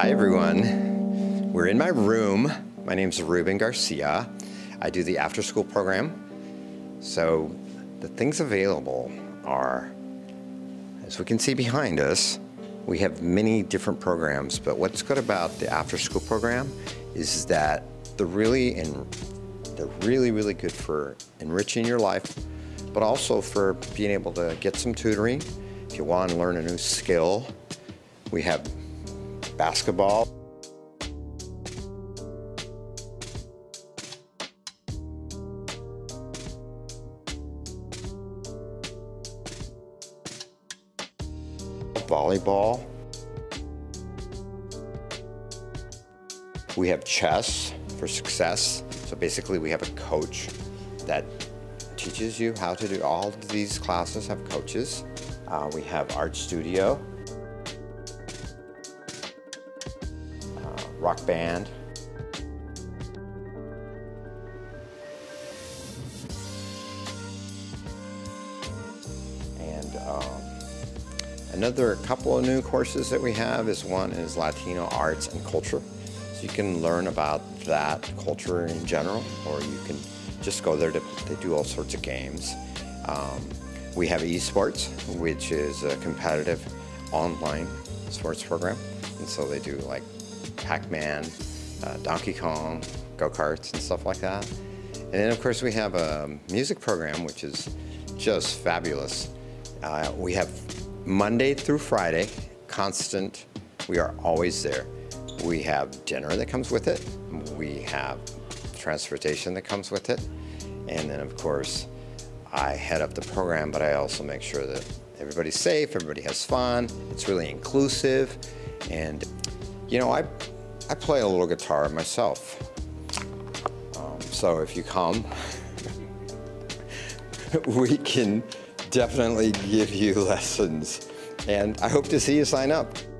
Hi everyone. We're in my room. My name's Ruben Garcia. I do the after school program. So the things available are, as we can see behind us, we have many different programs, but what's good about the after school program is that they're really good for enriching your life, but also for being able to get some tutoring. If you want to learn a new skill, we have basketball, volleyball. We have chess for success. So basically we have a coach that teaches you how to do all of these classes, have coaches. We have art studio, rock band, and another couple of new courses that we have is one is Latino arts and culture. So you can learn about that culture in general, or you can just go there they do all sorts of games. We have esports, which is a competitive online sports program. And so they do like Pac-Man, Donkey Kong, go-karts and stuff like that. And then of course we have a music program, which is just fabulous. We have Monday through Friday, constant, we are always there. We have dinner that comes with it. We have transportation that comes with it. And then of course, I head up the program, but I also make sure that everybody's safe, everybody has fun, it's really inclusive. And you know, I play a little guitar myself. So if you come, we can definitely give you lessons. And I hope to see you sign up.